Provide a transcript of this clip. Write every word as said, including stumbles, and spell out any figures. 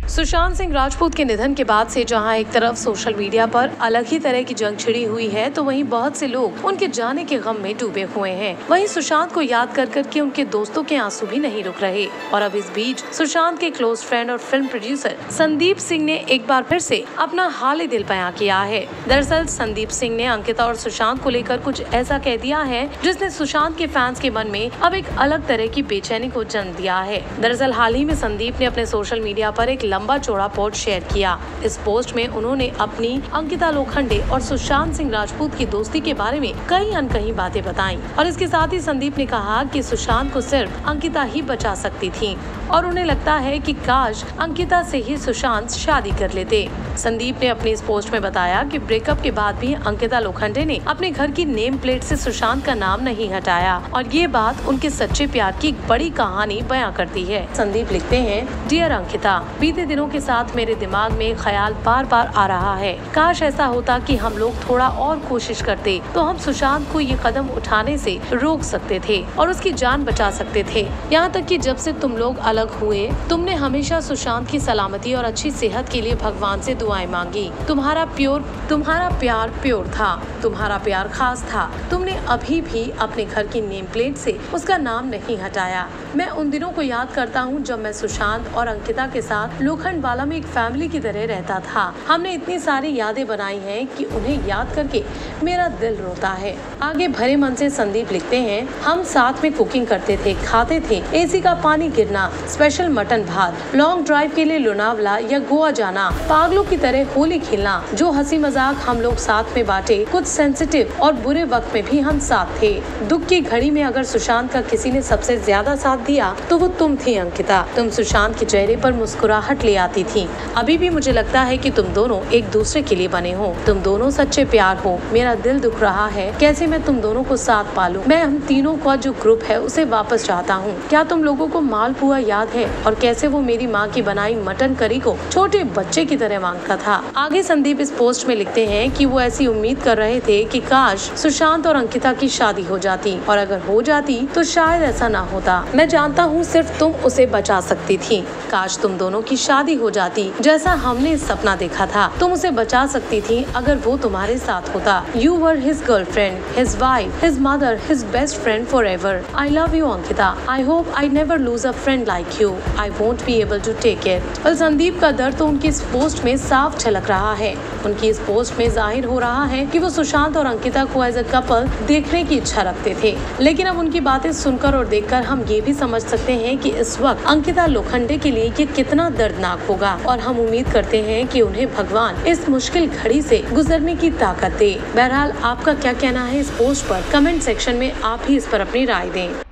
सुशांत सिंह राजपूत के निधन के बाद से जहां एक तरफ सोशल मीडिया पर अलग ही तरह की जंग छिड़ी हुई है, तो वहीं बहुत से लोग उनके जाने के गम में डूबे हुए हैं। वहीं सुशांत को याद कर कर के उनके दोस्तों के आंसू भी नहीं रुक रहे। और अब इस बीच सुशांत के क्लोज फ्रेंड और फिल्म प्रोड्यूसर संदीप सिंह ने एक बार फिर से अपना हाल दिल बयां किया है। दरअसल संदीप सिंह ने अंकिता और सुशांत को लेकर कुछ ऐसा कह दिया है जिसने सुशांत के फैंस के मन में अब एक अलग तरह की बेचैनी को जन्म दिया है। दरअसल हाल ही में संदीप ने अपने सोशल मीडिया पर एक लंबा चौड़ा पोस्ट शेयर किया। इस पोस्ट में उन्होंने अपनी अंकिता लोखंडे और सुशांत सिंह राजपूत की दोस्ती के बारे में कई अनकही बातें बताई। और इसके साथ ही संदीप ने कहा कि सुशांत को सिर्फ अंकिता ही बचा सकती थी और उन्हें लगता है कि काश अंकिता से ही सुशांत शादी कर लेते। संदीप ने अपनी इस पोस्ट में बताया कि ब्रेकअप के बाद भी अंकिता लोखंडे ने अपने घर की नेम प्लेट से सुशांत का नाम नहीं हटाया और ये बात उनके सच्चे प्यार की एक बड़ी कहानी बयां करती है। संदीप लिखते हैं, डियर अंकिता, बीते दिनों के साथ मेरे दिमाग में ख्याल बार बार आ रहा है, काश ऐसा होता कि हम लोग थोड़ा और कोशिश करते तो हम सुशांत को ये कदम उठाने से रोक सकते थे और उसकी जान बचा सकते थे। यहाँ तक कि जब से तुम लोग अलग हुए, तुमने हमेशा सुशांत की सलामती और अच्छी सेहत के लिए भगवान से दुआएं मांगी। तुम्हारा प्योर तुम्हारा प्यार प्योर था, तुम्हारा प्यार खास था। तुमने अभी भी अपने घर की नेम प्लेट से उसका नाम नहीं हटाया। मैं उन दिनों को याद करता हूँ जब मैं सुशांत और अंकिता के साथ लोखंडवाला में एक फैमिली की तरह रहता था। हमने इतनी सारी यादें बनाई हैं कि उन्हें याद करके मेरा दिल रोता है। आगे भरे मन से संदीप लिखते हैं, हम साथ में कुकिंग करते थे, खाते थे, एसी का पानी गिरना, स्पेशल मटन भात, लॉन्ग ड्राइव के लिए लोनावला या गोवा जाना, पागलों की तरह होली खेलना, जो हंसी मजाक हम लोग साथ में बांटे, कुछ सेंसिटिव और बुरे वक्त में भी हम साथ थे। दुख की घड़ी में अगर सुशांत का किसी ने सबसे ज्यादा साथ दिया तो वो तुम थी अंकिता। तुम सुशांत के चेहरे पर मुस्कुराहट ले आती थी। अभी भी मुझे लगता है कि तुम दोनों एक दूसरे के लिए बने हो। तुम दोनों सच्चे प्यार हो। मेरा दिल दुख रहा है, कैसे मैं तुम दोनों को साथ पालूं। मैं हम तीनों का जो ग्रुप है उसे वापस चाहता हूँ। क्या तुम लोगों को मालपुआ याद है और कैसे वो मेरी माँ की बनाई मटन करी को छोटे बच्चे की तरह मांगता था। आगे संदीप इस पोस्ट में लिखते हैं कि वो ऐसी उम्मीद कर रहे थे कि काश सुशांत और अंकिता की शादी हो जाती और अगर हो जाती तो शायद ऐसा ना होता। मैं जानता हूँ सिर्फ तुम उसे बचा सकती थी। काश तुम दोनों की शादी हो जाती जैसा हमने सपना देखा था। तुम उसे बचा सकती थी अगर वो तुम्हारे साथ होता। You were his girlfriend, his wife, his mother, his best friend for ever. I love you Ankita. I hope I never lose a friend like you. I won't be able to take it. पर संदीप का दर्द तो उनकी इस post में साफ झलक रहा है। उनकी इस पोस्ट में जाहिर हो रहा है कि वो सुशांत और अंकिता को एज अ कपल देखने की इच्छा रखते थे। लेकिन अब उनकी बातें सुनकर और देखकर हम ये भी समझ सकते हैं कि इस वक्त अंकिता लोखंडे के लिए ये कितना दर्दनाक होगा और हम उम्मीद करते हैं कि उन्हें भगवान इस मुश्किल घड़ी से गुजरने की ताकत दे। बहरहाल आपका क्या कहना है इस पोस्ट पर? कमेंट सेक्शन में आप ही इस पर अपनी राय दें।